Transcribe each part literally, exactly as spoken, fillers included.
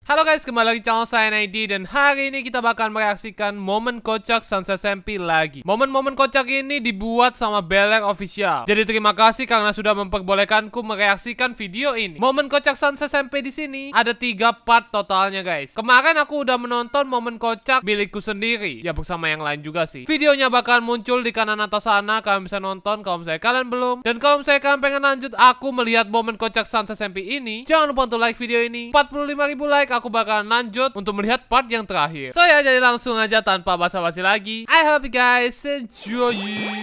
Halo guys, kembali lagi di channel saya Naidi. Dan hari ini kita bakal mereaksikan momen kocak Sans S M P lagi. Momen-momen kocak ini dibuat sama Beler Official. Jadi terima kasih karena sudah memperbolehkanku mereaksikan video ini. Momen kocak Sans S M P di sini ada tiga part totalnya guys. Kemarin aku udah menonton momen kocak milikku sendiri, ya bersama yang lain juga sih. Videonya bakal muncul di kanan atas sana, kalian bisa nonton kalau misalnya kalian belum. Dan kalau misalnya kalian pengen lanjut aku melihat momen kocak Sans S M P ini, jangan lupa untuk like video ini. empat puluh lima ribu like, aku bakal lanjut untuk melihat part yang terakhir. So ya, jadi langsung aja tanpa basa-basi lagi. I hope you guys enjoy.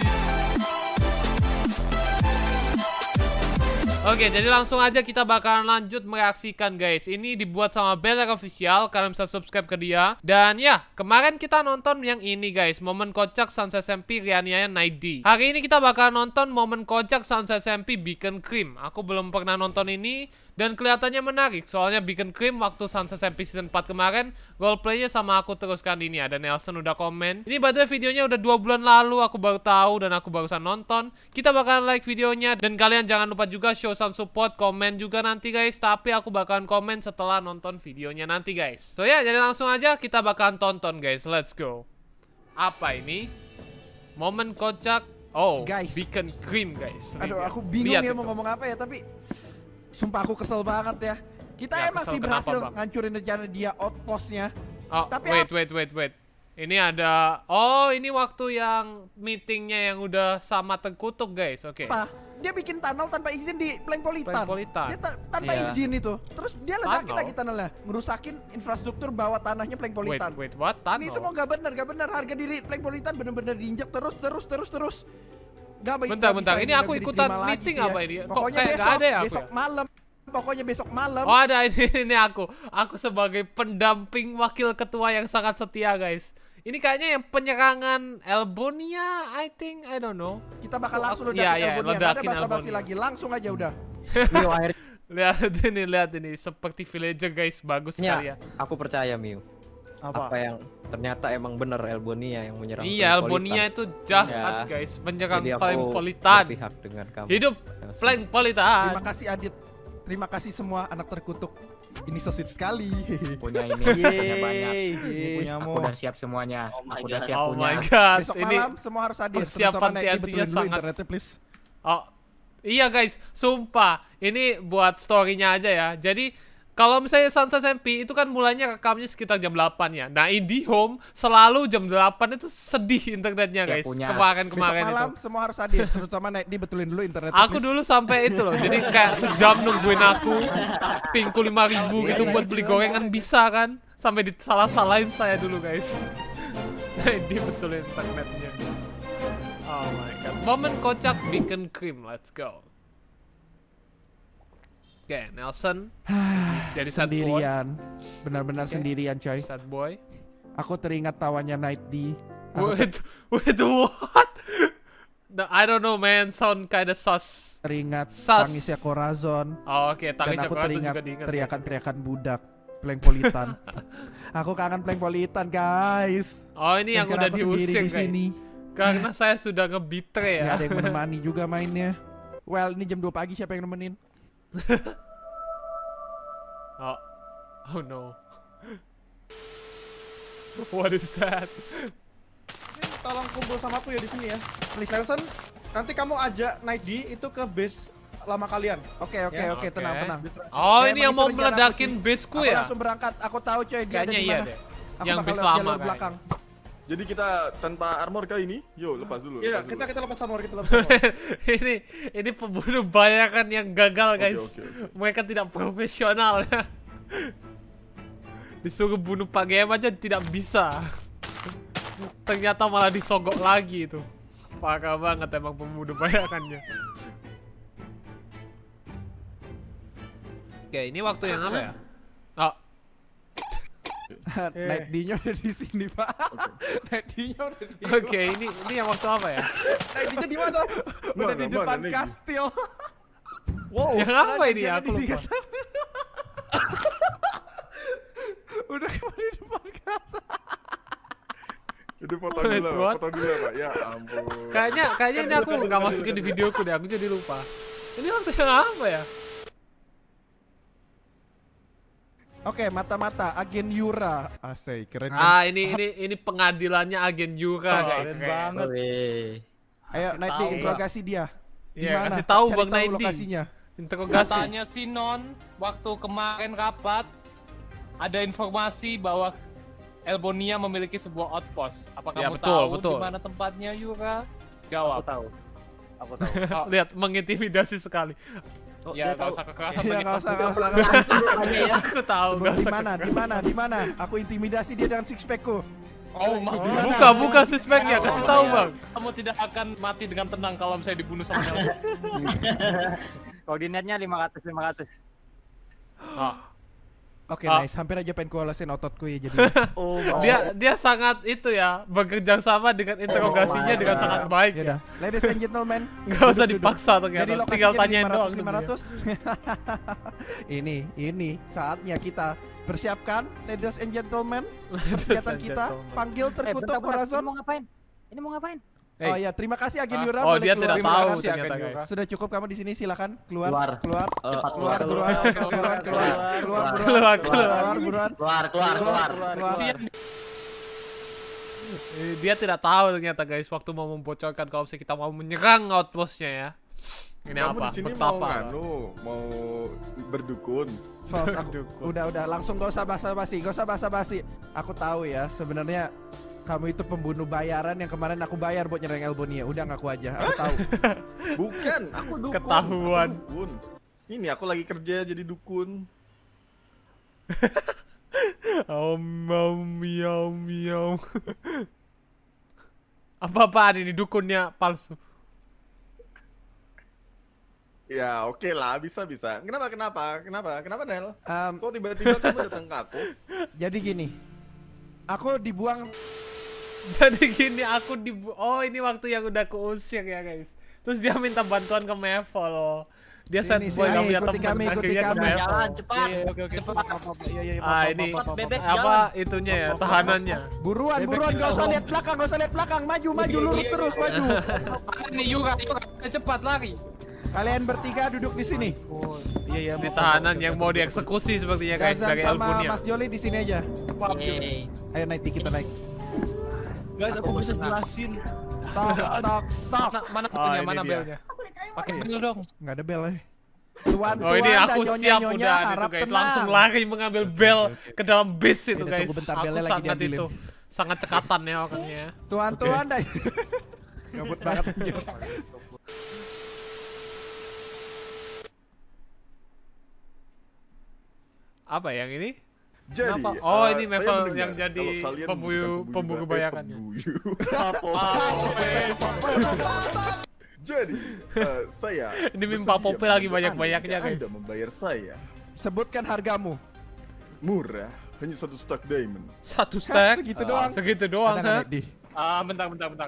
Oke, jadi langsung aja kita bakalan lanjut mereaksikan guys. Ini dibuat sama Beler Official, kalian bisa subscribe ke dia. Dan ya, kemarin kita nonton yang ini guys, momen kocak Sans S M P Reaniaya Night D. Hari ini kita bakal nonton momen kocak Sans S M P Beacon Cream. Aku belum pernah nonton ini dan kelihatannya menarik. Soalnya Beacon Cream waktu Sans S M P season empat kemarin, roleplaynya sama aku teruskan ini. Ada Nelson udah komen. Ini by videonya udah dua bulan lalu aku baru tahu dan aku barusan nonton. Kita bakalan like videonya dan kalian jangan lupa juga show some support, komen juga nanti guys. Tapi aku bakalan komen setelah nonton videonya nanti guys. So ya, jadi langsung aja kita bakalan tonton guys. Let's go. Apa ini? Momen kocak. Oh, guys, Beacon Cream guys. Aduh, aku bingung Lihat ya itu. mau ngomong apa ya, tapi sumpah aku kesel banget ya. Kita Ya, emang kesel sih kenapa, berhasil Bang? ngancurin rencana dia outpostnya. Oh, Tapi wait, wait, wait, wait. Ini ada... Oh, ini waktu yang meetingnya yang udah sama terkutuk, guys. Oke. Apa? Dia bikin tunnel tanpa izin di Plankpolitan. Plankpolitan. Dia ta tanpa Iya. izin itu. Terus dia ledakin Tunnel? lagi tunnelnya. Ngerusakin infrastruktur bawah tanahnya Wait, Plankpolitan. wait, what? Tunnel? Ini semua gak bener, gak bener. Harga diri Plankpolitan bener-bener diinjak terus, terus, terus, terus. Gak baik. Bentar, gak bentar. bisa, Ini gak aku bisa ikutan diterima lagi meeting sih ya. apa ini? Kok Pokoknya kayak besok, gak ada ya aku besok ya? malam. Pokoknya besok malam. Oh, ada ini, ini aku. Aku sebagai pendamping wakil ketua yang sangat setia, guys. Ini kayaknya yang penyerangan Elbonia, I think, I don't know. Kita bakal Oh, langsung aku- ledakin iya, iya, Elbonia. Gak ada ledakin basa-basi Elbonia. lagi. Langsung aja udah. Miu akhirnya Lihat ini, lihat ini. Seperti villager, guys. Bagus sekali ya. aku percaya Miu. Apa? Apa yang ternyata emang bener Elbonia yang menyerang Iya, Plankpolitan. Elbonia itu jahat, Ya. guys. Menyerang Jadi aku Plankpolitan. berpihak dengan kamu. Hidup Nelson. Plankpolitan. Terima kasih Adit. Terima kasih semua anak terkutuk. Ini so sweet sekali. Punya ini, punya banyak. Yeay. Ini punya aku udah siap semuanya. Oh my aku udah God. siap Oh punya. my god, Besok ini malam semua harus hadir. persiapan Terutama Naik, T N T-nya dibetulin dulu sangat- internetnya please. oh iya guys, sumpah ini buat story-nya aja ya. Jadi kalau misalnya Sans S M P itu kan mulainya rekamnya sekitar jam delapan ya. Nah, IndiHome selalu jam delapan itu sedih internetnya Ya, guys. punya. Besok Kemarin-kemarin malam itu. semua harus hadir. Terutama Naik, dibetulin dulu internetnya Aku please. dulu sampai itu loh. Jadi kayak sejam nungguin aku pingku lima ribu gitu buat beli gorengan bisa kan. Sampai disalah-salahin saya dulu guys. Nah, dia betulin internetnya. Oh my god. Momen kocak Beacon Cream. Let's go. Oke, Nelson. Jadi sad boy. Sendirian. Benar-benar Oke. sendirian coy. Sad boy. Aku teringat tawannya Night D. Aku Wait, wait, what? No, I don't know man, sound kinda sus. teringat Sas. tangisnya Corazon. Oh, oke, Dan tangan aku coklat teringat juga diingat. teriakan-teriakan budak. Plankpolitan. Aku kangen Plankpolitan guys. Oh, ini yang Dan udah karena aku sendiri diusir di guys. sini. Karena saya sudah ngebitre Nggak ya. ada yang menemani juga mainnya. Well, ini jam dua pagi siapa yang nemenin? Oh, oh no. What is that? Tolong kumpul sama aku ya di sini ya. Nelson, nanti kamu ajak Night D itu ke base lama kalian. Oke oke Ya, oke oke. tenang tenang. Oh, Ya, ini emang yang itu mau rencana aku, meledakin cuy. baseku Aku ya? langsung berangkat. Aku tahu coy dia ada Kayaknya di iya mana. deh. Aku Yang bakal base lewat lama jalur kayak. belakang. Jadi kita tanpa armor kali ini, yuk lepas dulu. Iya, lepas kita dulu. kita lepas armor, kita lepas armor. ini ini pembunuh bayakan yang gagal Oke, guys. oke, oke. Mereka tidak profesional ya. Disuruh bunuh Pak G M aja tidak bisa. Ternyata malah disogok lagi itu. Parah banget emang pembunuh bayakannya. Oke, ini waktu yang apa ya? Oh, Night D-nya udah di sini, Pak. Night D-nya udah di oke, ini ini yang waktu apa ya? Night D-nya di mana? udah di Mana, depan mana, Nick? kastil. Wow. Yang apa ini ya? Dia Aku di lupa. Sigasar. Udah kembali di depan kastil. Jadi foto Wait, dulu, what? foto dulu Pak. Ya ampun. Kayaknya kayaknya ini aku nggak masukin di videoku deh, aku jadi lupa. Ini waktu yang apa ya? Oke, mata-mata agen Yura. Asik, keren kan? Ah, ini ini ini pengadilannya agen Yura, guys. keren banget. Wih. Ayo naik di interogasi dia. Di Iya, mana? kasih tahu Cari Bang tahu Naidi. lokasinya. Interogasi. Katanya si Non waktu kemarin rapat ada informasi bahwa Elbonia memiliki sebuah outpost. Apa Ya, kamu betul, tahu betul. di mana tempatnya Yura? Aku Jawab. tahu. Aku tahu. Oh, Lihat mengintimidasi sekali. Oh, ya dia nggak tahu. usah kekerasan Iya, banyak. nggak usah, nggak usah, nggak usah. Aku tahu. Sebut nggak di usah mana? Di mana? Di mana? Aku intimidasi dia dengan six packku. Oh, ma- Buka, buka suspeknya, kasih tahu bang. Kamu tidak akan mati dengan tenang kalau misalnya dibunuh sama Nelson. Koordinatnya lima ratus lima ratus. Oke, Ah. nice. Hampir aja pengen kualasin ototku ya jadi. Oh, Dia dia sangat itu ya, bekerja sama dengan interogasinya Oh, dengan wow. sangat baik Ya ya. udah, ladies and gentlemen. Gak usah duduk, duduk. dipaksa Jadi ternyata, lokasinya tinggal di tanyain lima doang. ratus lima ratus. Ini, ini saatnya kita persiapkan, ladies and gentlemen. Persiapan and kita gentlemen. panggil Eh, terkutuk bentar, bentar. Ini Corazon. mau ngapain? Ini mau ngapain? Hey. Oh ya, terima kasih agen Ah. Yura. Oh, boleh dia keluar. tidak Terima tahu kasih. ternyata Agen guys. Sudah cukup kamu di sini, silakan keluar, Keluar. keluar, Cepat keluar, keluar, buruan, keluar. keluar, keluar, keluar, Keluar, buruan, keluar. keluar, buruan, Keluar, keluar, keluar. keluar. Eh, Dia tidak tahu ternyata guys waktu mau membocorkan kalau misalnya kita mau menyerang outpostnya ya. Ini Kamu apa? di sini mau Betapa? nganu, mau berdukun. False, aku Dukun. udah udah langsung gak usah basa-basi, gak usah basa-basi. Aku tahu ya, sebenarnya kamu itu pembunuh bayaran yang kemarin aku bayar buat nyerang Elbonia. Udah ngaku aja, aku tahu. Bukan, aku dukun. Ketahuan. Aku dukun. Ini aku lagi kerja jadi dukun. Oh, miau, miau, miau. Apa-apaan ini dukunnya palsu? Ya oke lah, bisa bisa. Kenapa kenapa kenapa kenapa Nel? Em, Kok tiba-tiba kamu datang ke aku? jadi gini, aku dibuang. Jadi gini aku di oh ini waktu yang udah keusir ya guys. Terus dia minta bantuan ke Mevo loh. Dia sad Sini, boy sini, gak punya ikuti teman. kami, ikuti Akhirnya ke kami. Mevo. Jalan cepat. Oke, oke, Cepat. Iya, iya, Ah ini bebek apa itunya ya tahanannya. Buruan, buruan, gak usah lihat belakang, gak usah lihat belakang. Maju, maju, lurus terus, maju. Ini Yura, Yura, cepat lari. Kalian bertiga duduk di sini. Iya, iya. Di tahanan yang mau dieksekusi sepertinya guys Gazan dari sama Elbunia. Mas Joli di sini aja. Yeay. Ayo naik, kita naik. Guys, aku bisa jelasin. Tok, tok, tok. Mana mana Oh, belnya? ini Mana dia. belnya? Pakai bel dong. Nggak ada bel ya. Tuan, Oh ini tuan, aku dan siap nyonya-nyonya udah itu harap guys. tenang. Langsung lari mengambil bel ke dalam bis itu Ini, guys. tunggu bentar, Aku belnya lagi sangat diambilin. itu sangat cekatan ya orangnya. Tuan, tuan, dah. Gabut banget anjir. Apa yang ini? Jadi, Kenapa? Oh, eh, ini saya Mevel mendengar yang jadi kalau kalian pemburu- bukan pemburu ba- eh, bayarannya. pemburu. Jadi, eh, saya Ini meme bersedia Pak Pope lagi membantu banyak-banyaknya, Anda guys. jika Anda membayar saya Sebutkan hargamu. murah, hanya satu stak diamond. Satu stack. Segitu doang. Segitu doang, Ada nggak ha? naik di? Ah, bentar, bentar, bentar.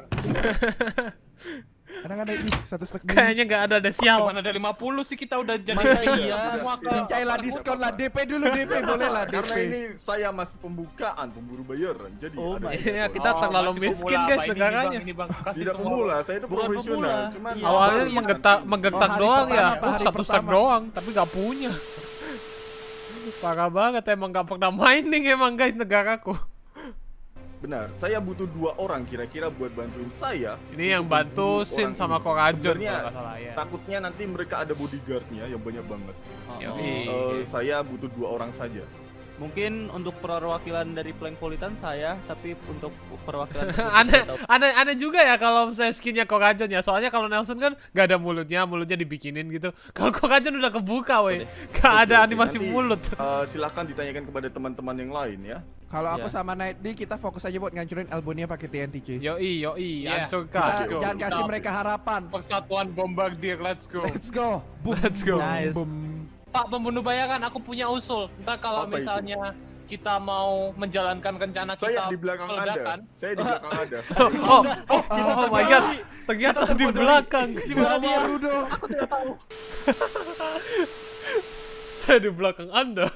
Ada nggak naik di? Satu stek dulu. Kayaknya nggak ada deh sial. Cuman ada lima puluh sih kita udah jadi iya. semua ke Cincai lah, diskon lah, D P dulu, D P boleh lah, D P. Karena ini saya masih pembukaan pemburu bayaran, jadi Oh ada my diskon. Iya, kita Oh, terlalu masih miskin pemula, guys Pak. Ini, negaranya. Bang, Ini bang, kasih Tidak semua. pemula, saya itu Bukan profesional. pemula. Cuman Iya. Awalnya baru menggentak nanti. menggentak Oh, hari doang ya. pertama, Oh, hari satu stack pertama. doang, tapi nggak punya. Parah banget emang nggak pernah mining emang guys negaraku. Benar, saya butuh dua orang kira-kira buat bantuin saya. Ini yang untuk bantu memburu Sin orang sama ini. Korajon Sebenarnya, kalau nggak salah ya. takutnya nanti mereka ada bodyguardnya yang banyak banget. Yoi. Eh, saya butuh dua orang saja. Mungkin untuk perwakilan dari Plankpolitan saya, tapi untuk perwakilan aneh, aneh, aneh juga ya kalau misalnya skinnya Korajon ya. Soalnya kalau Nelson kan gak ada mulutnya, mulutnya dibikinin gitu. Kalau Korajon udah kebuka, weh. Gak ada Oke, oke. animasi Nanti, mulut. eh, silakan ditanyakan kepada teman-teman yang lain ya. Kalau aku Iya. sama Night D, kita fokus aja buat ngancurin Elbonia pakai T N T cuy. Yoi, yoi, Iya. hancurkan. Kita go. jangan kasih Kita- mereka harapan. Persatuan bombardir, let's go. Let's go. Boom, Let's go. Nice. boom. Pak pembunuh bayaran, aku punya usul. Ntar kalau Apa itu? misalnya kita mau menjalankan rencana kita Saya di belakang meledakan, Anda. Saya di belakang Anda. Oh, oh, oh, oh my god. Ternyata di belakang. Gimana dia Rudo? Saya di belakang Anda.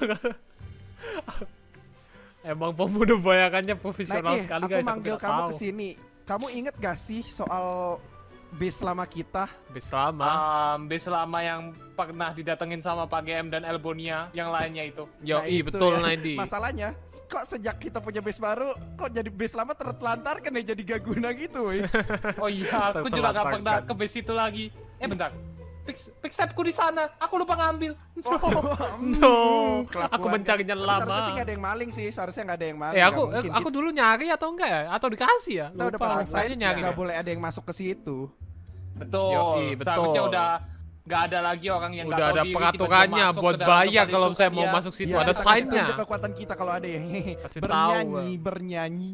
Emang pembunuh bayarannya Night profesional D, sekali aku guys. manggil tidak kamu tahu. ke sini. Kamu inget gak sih soal base lama kita. Base lama. Um, base lama yang pernah didatengin sama Pak G M dan Elbonia, yang lainnya itu. Yo, Nah, i itu betul ya. Naidi. Masalahnya, kok sejak kita punya base baru, kok jadi base lama tertelantarkan ya, jadi gak guna gitu, woy. Oh iya, aku juga gak pernah Tertelantarkan. ke base itu lagi. Eh bentar, Pix, Pixtapku di sana, aku lupa ngambil. No, Kelakuannya. aku mencarinya Tapi lama. Seharusnya sih gak ada yang maling sih, seharusnya gak ada yang maling. Eh aku nggak mungkin. aku dulu nyari atau enggak ya? Atau dikasih ya? Kita udah Lupa, pasang kayaknya sign, nyari. nggak deh. boleh ada yang masuk ke situ. Betul, Yoi, betul. seharusnya udah gak ada lagi orang yang Udah nggak tahu ada diri, peraturannya tiba-tiba masuk buat ke dalam bayar tempat kalau itu saya kan mau ya. masuk situ. Iya, Ada kita kasih sign-nya. tunjuk kekuatan kita kalau ada ya. Kasih bernyanyi, tahu. bernyanyi.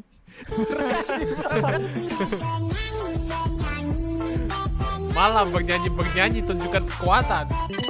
Malah bernyanyi-bernyanyi tunjukkan kekuatan.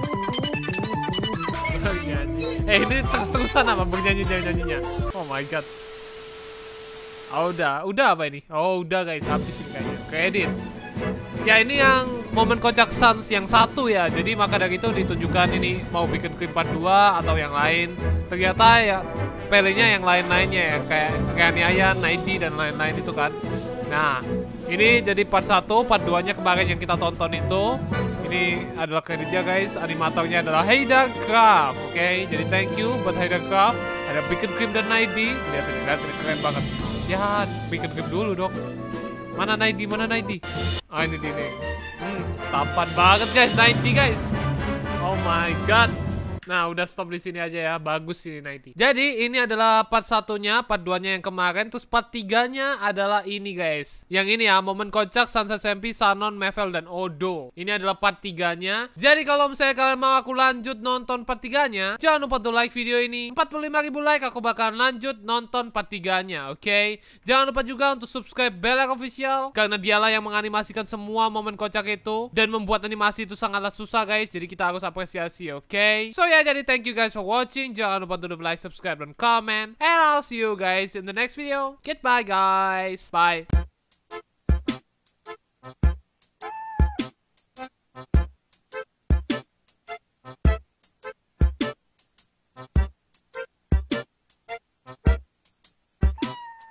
Bernyanyi. Eh ini terus-terusan apa bernyanyi-nyanyinya? Oh my god. Oh udah, udah apa ini? Oh udah guys, habis ini kayaknya. Kredit. Ya ini yang momen kocak Sans yang satu ya. Jadi maka dari itu ditunjukkan ini mau bikin krim part dua atau yang lain. Ternyata ya pelenya yang lain-lainnya ya, kayak Raniaya, Naidi dan lain-lain itu kan. Nah, ini jadi part satu, part dua-nya kemarin yang kita tonton itu. Ini adalah kreditnya guys, animatornya adalah Haydar Craft. Oke, jadi thank you buat Haydar Craft. Ada Bikin Cream dan Naidi. Lihat ini, lihat ini keren banget. Ya, Bikin Cream dulu dong. Mana Naidi, mana Naidi? Ah ini dia nih. Hmm, tampan banget guys, Naidi guys. Oh my god. Nah, udah stop di sini aja ya. Bagus ini Naidi. Jadi, ini adalah part satunya, part duanya yang kemarin. Terus part tiganya adalah ini guys. Yang ini ya, momen kocak Sans S M P, Sanon, Mevel, dan Odo. Ini adalah part tiganya. Jadi, kalau misalnya kalian mau aku lanjut nonton part tiganya, jangan lupa tuh like video ini. empat puluh lima ribu like, aku bakalan lanjut nonton part tiganya, oke? Okay? Jangan lupa juga untuk subscribe Belak Official, karena dialah yang menganimasikan semua momen kocak itu. Dan membuat animasi itu sangatlah susah guys. Jadi, kita harus apresiasi, oke? Okay? So, ya. Ya, jadi thank you guys for watching. Jangan lupa untuk like, subscribe, dan comment. And I'll see you guys in the next video. Goodbye guys. Bye.